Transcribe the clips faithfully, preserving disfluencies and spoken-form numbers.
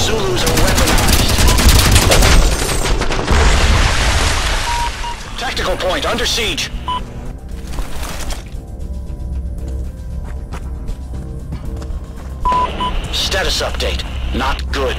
Zulus are weaponized. Tactical point under siege. Status update. Not good.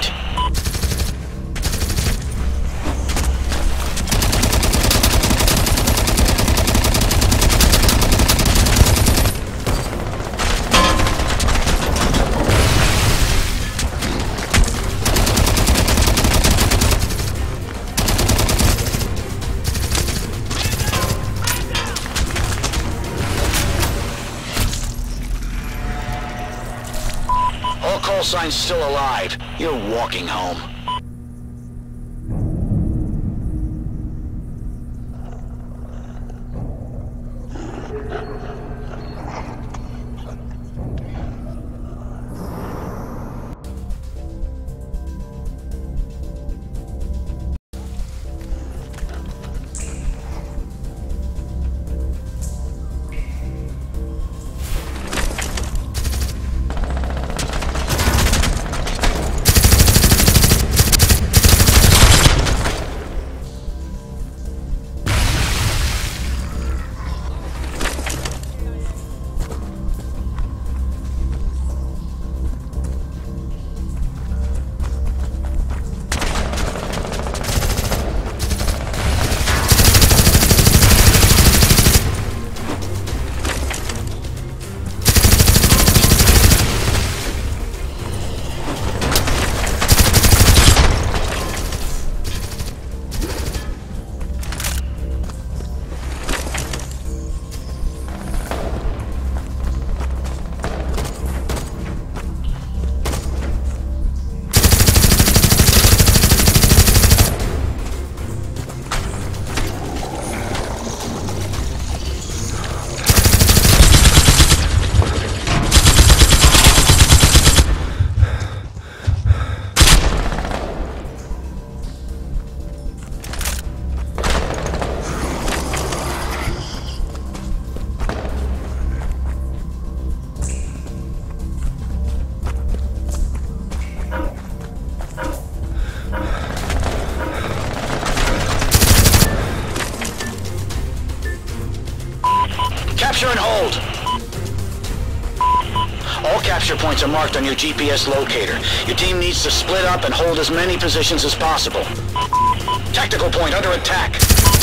All call signs still alive. You're walking home. Capture and hold. All capture points are marked on your G P S locator. Your team needs to split up and hold as many positions as possible. Tactical point under attack.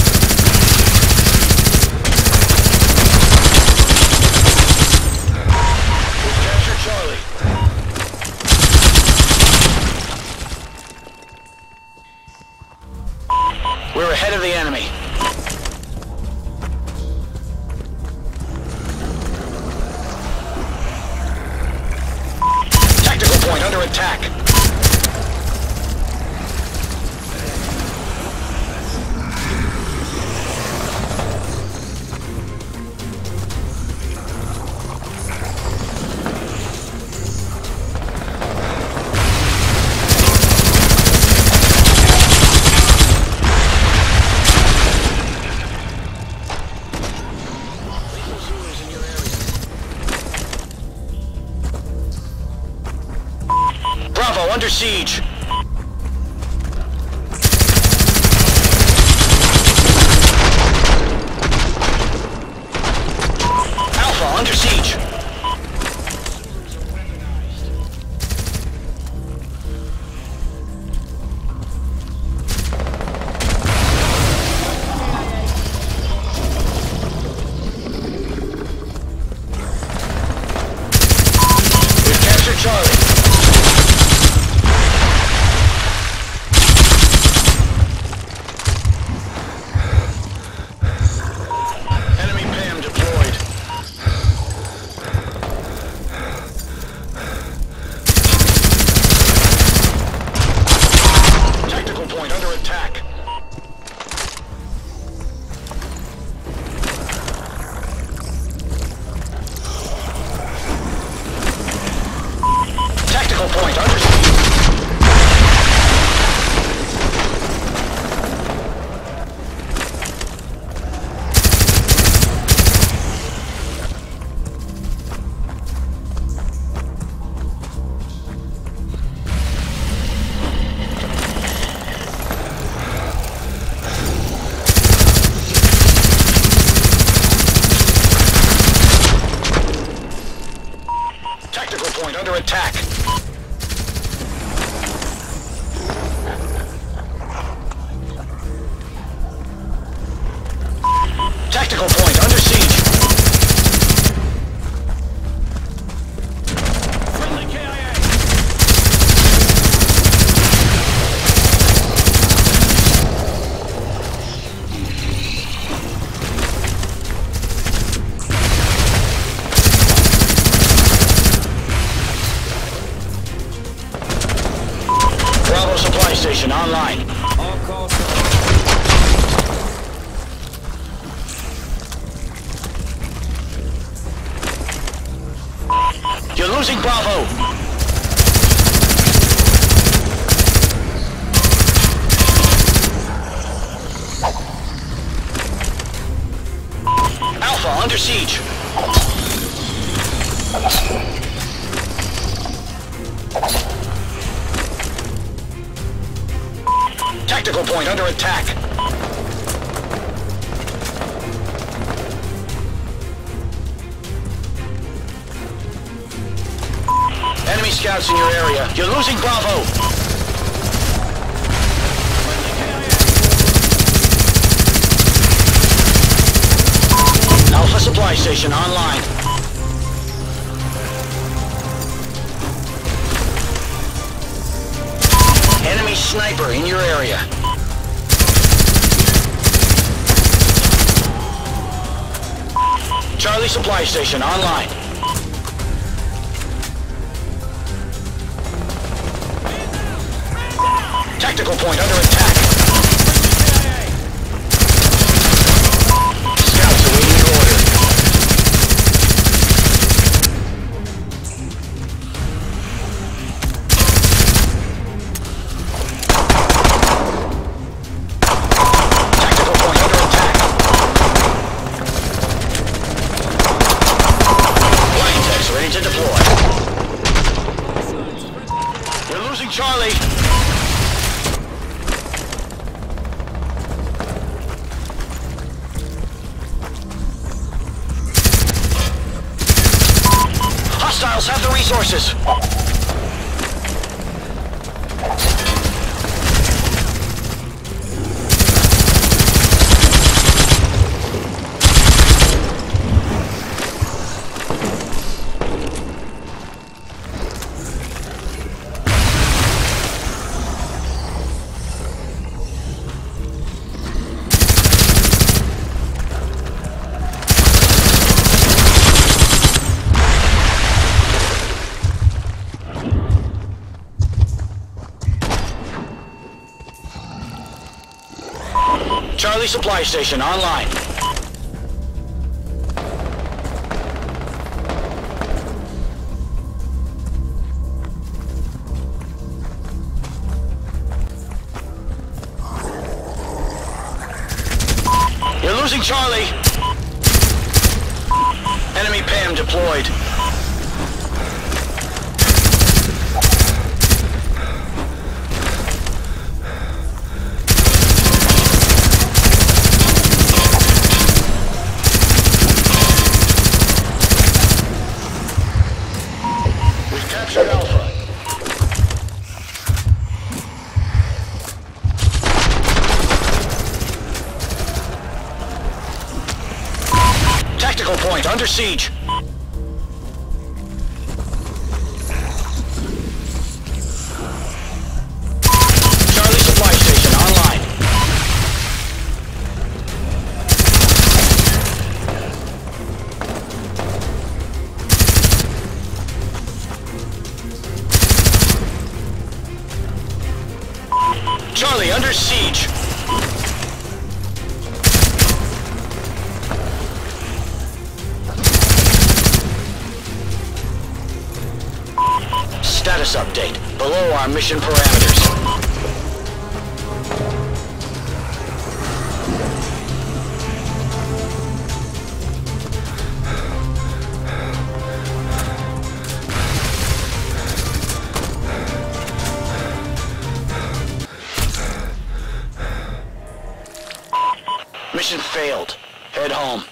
We've captured Charlie. We're ahead of the enemy. Point under attack. Bravo, under siege. Alpha, under siege. We've captured Charlie. Bravo supply station online. All calls. You're losing Bravo. Alpha under siege. Tactical point under attack. Enemy scouts in your area. You're losing Bravo. Alpha supply station online. Enemy sniper in your area. Charlie supply station online. Tactical point under attack. Scouts awaiting your order. Tactical point under attack. Flying techs ready to deploy. You're losing Charlie. Hostiles have the resources. Charlie supply station online. You're losing Charlie. Enemy P A M deployed. Captured Alpha. Tactical point under siege. Charlie supply station online. Charlie under siege. Status update. Below our mission parameters. Mission failed. Head home.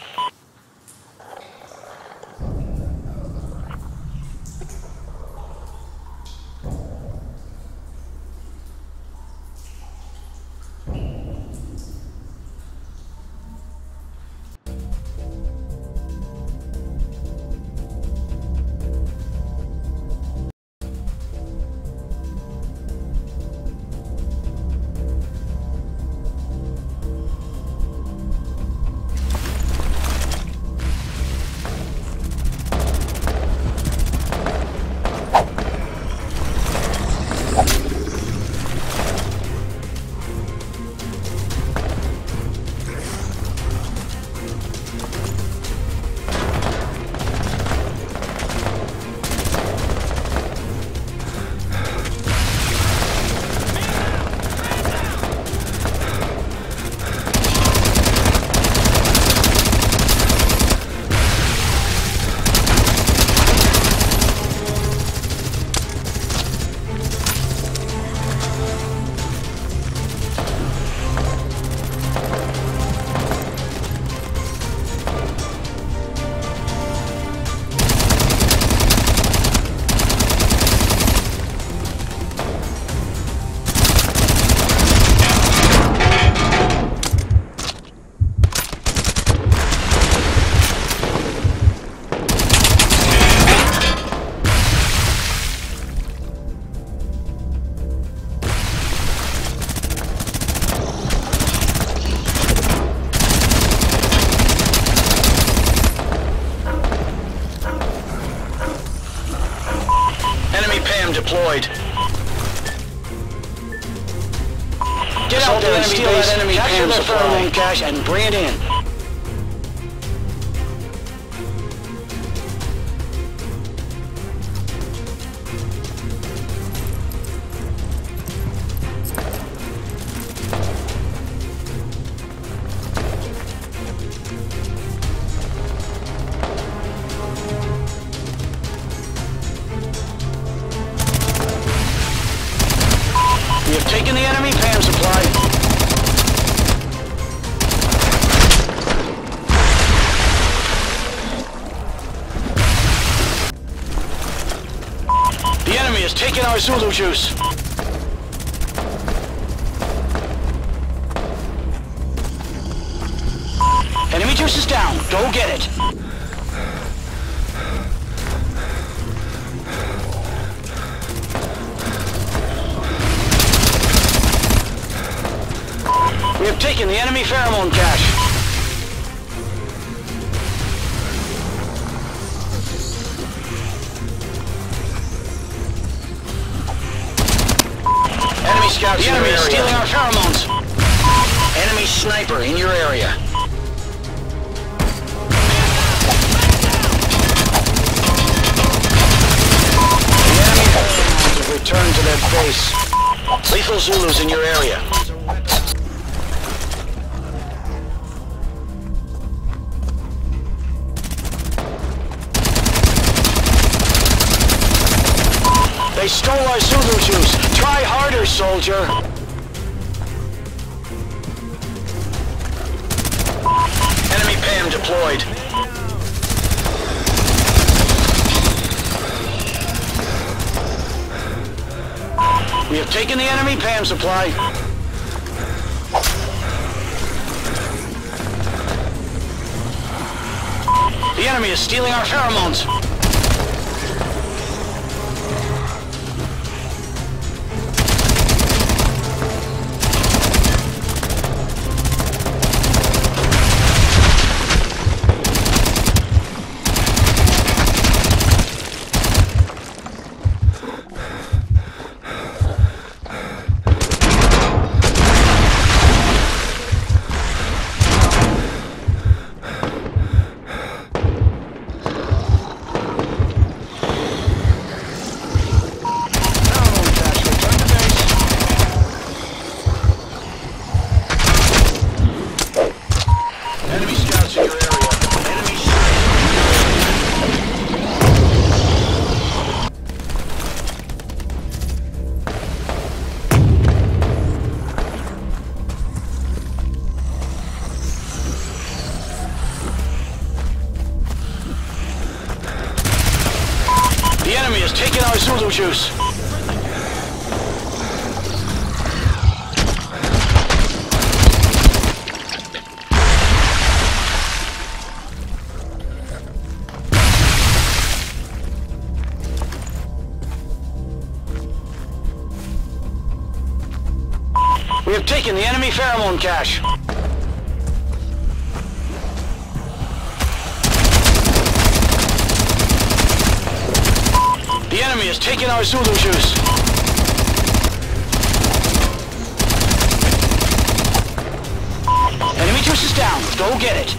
out there and steal that enemy capture their pheromone cache and bring it in. We have taken the enemy PAM supply. The enemy has taken our Zulu juice. Enemy juice is down. Go get it. We have taken the enemy pheromone cache. Enemy scouts. The enemy is stealing our pheromones. Enemy sniper in your area. The enemy pheromones have returned to their base. Lethal Zulus in your area. They stole our Zulu juice. Try harder, soldier. Enemy PAM deployed. We have taken the enemy PAM supply. The enemy is stealing our pheromones. The enemy has taken our Zulu juice. We have taken the enemy pheromone cache. The enemy has taken our Zulu juice. Enemy juice is down. Go get it.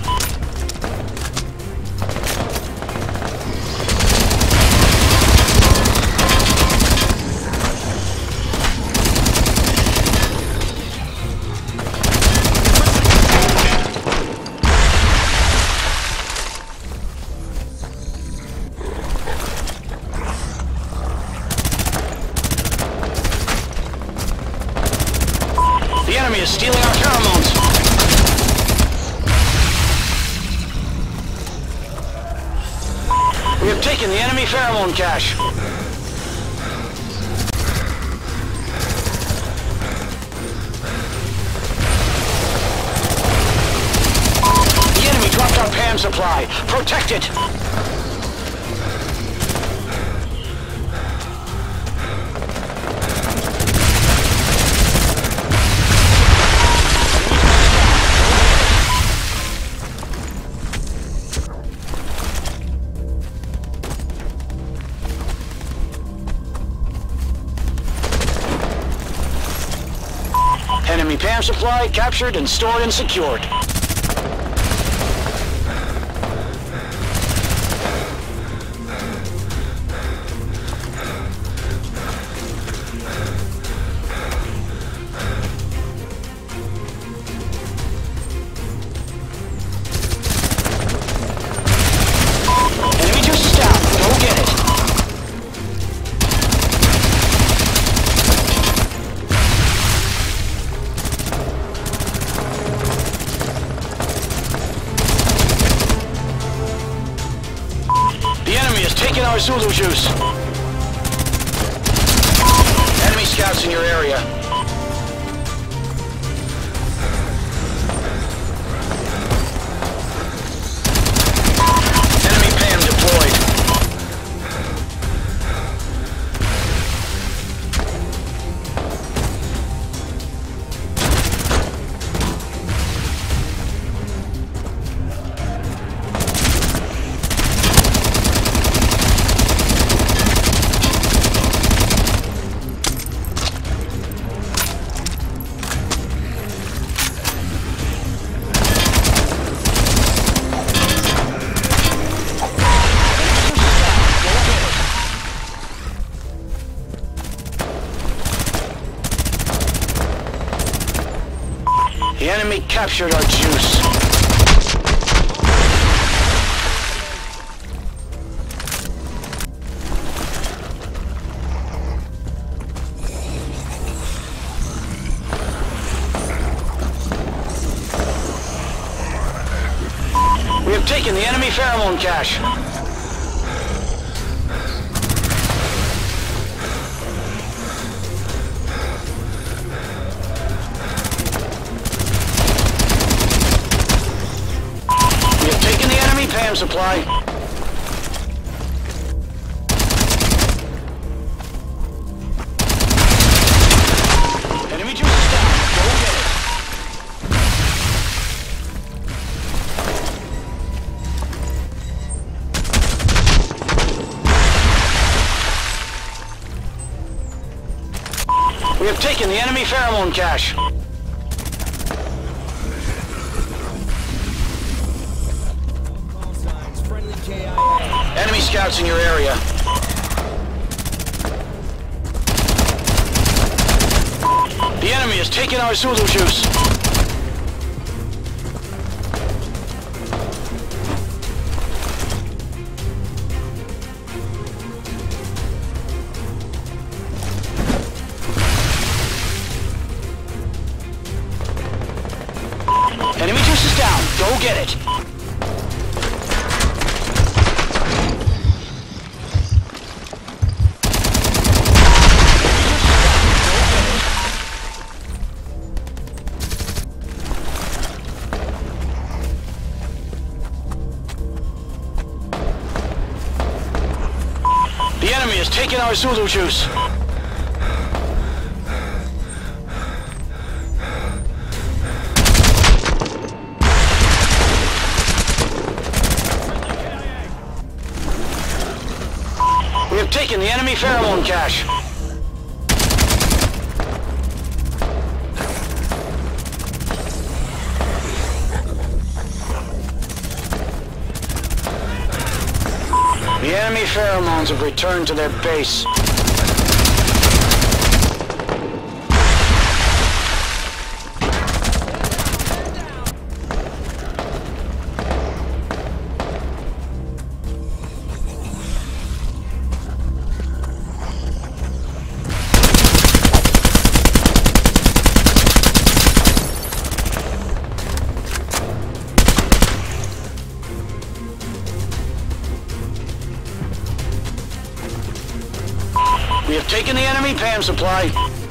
The enemy is stealing our pheromones. We have taken the enemy pheromone cache. The enemy dropped our PAM supply. Protect it! Enemy P A M supply captured and stored and secured. Enemy juice is down. Go get it. Taking our Zulu juice. Enemy scouts in your area. Enemy P A M deployed. The enemy captured our juice. We have taken the enemy pheromone cache. P A M supply. Enemy juice is down. Go get it. We have taken the enemy pheromone cache. Enemy scouts in your area. The enemy has taken our Zulu juice. Enemy juice is down. Go get it. The enemy has taken our Zulu juice. We have taken the enemy pheromone cache. The enemy pheromones have returned to their base. We have taken the enemy P A M supply.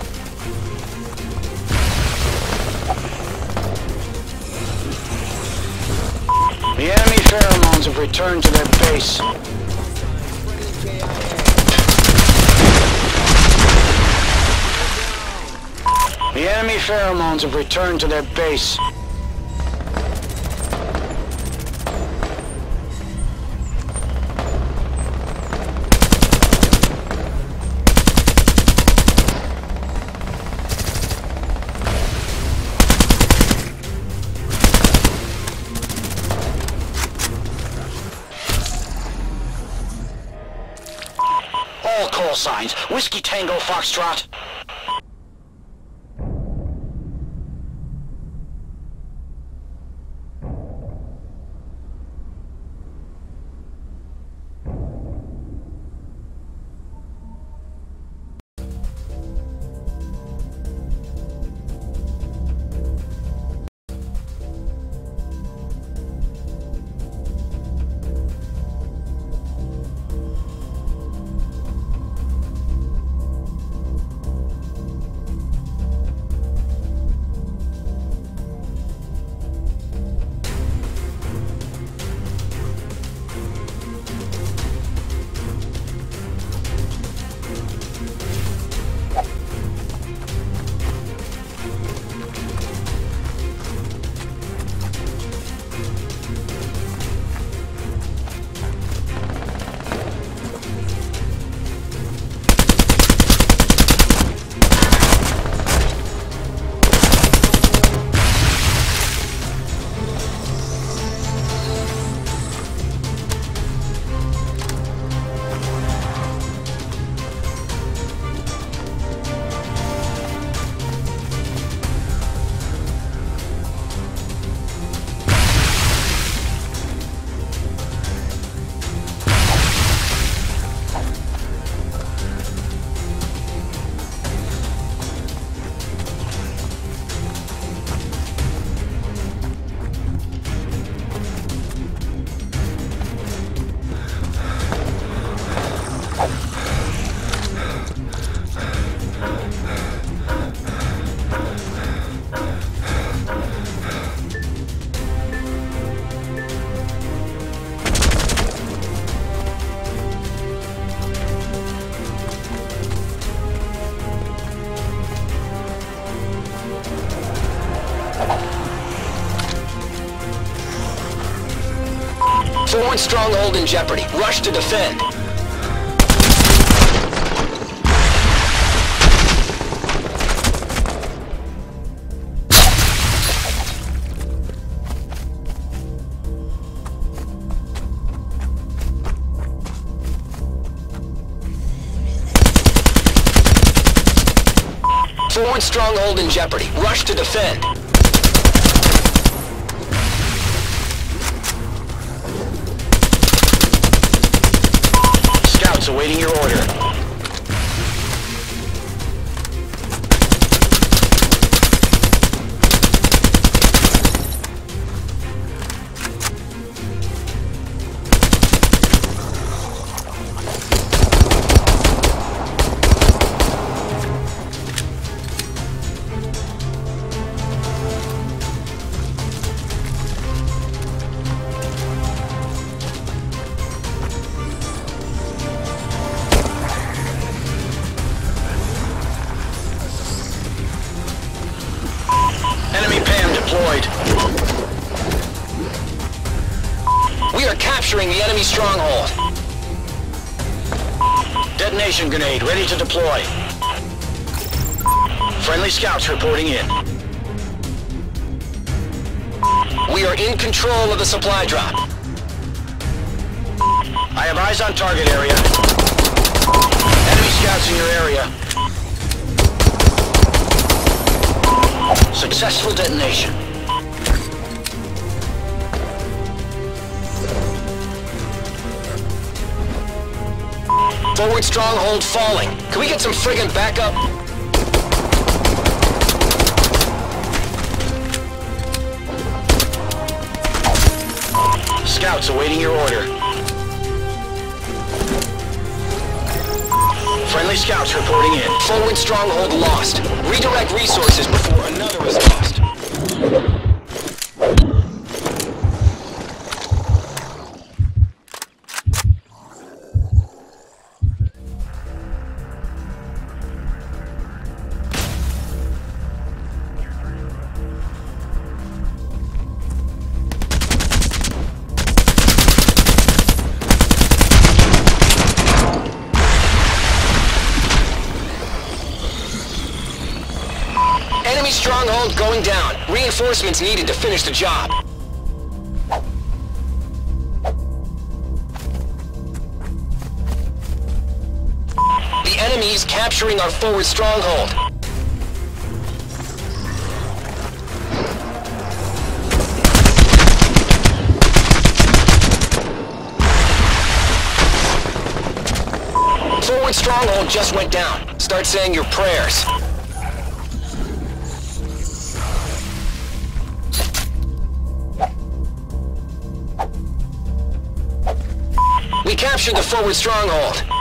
The enemy pheromones have returned to their base. The enemy pheromones have returned to their base. call signs. Whiskey Tango Foxtrot. Forward stronghold in jeopardy. Rush to defend. Forward stronghold in jeopardy. Rush to defend. Scouts awaiting your order. Enemy P A M deployed. We are capturing the enemy stronghold. Detonation grenade ready to deploy. Friendly scouts reporting in. We are in control of the supply drop. I have eyes on target area. Enemy scouts in your area. Successful detonation. Forward stronghold falling. Can we get some friggin' backup? Scouts awaiting your order. Friendly scouts reporting in. Forward stronghold lost. Redirect resources before another is lost. Enemy stronghold going down. Reinforcements needed to finish the job. The enemy is capturing our forward stronghold. Forward stronghold just went down. Start saying your prayers. We captured the forward stronghold.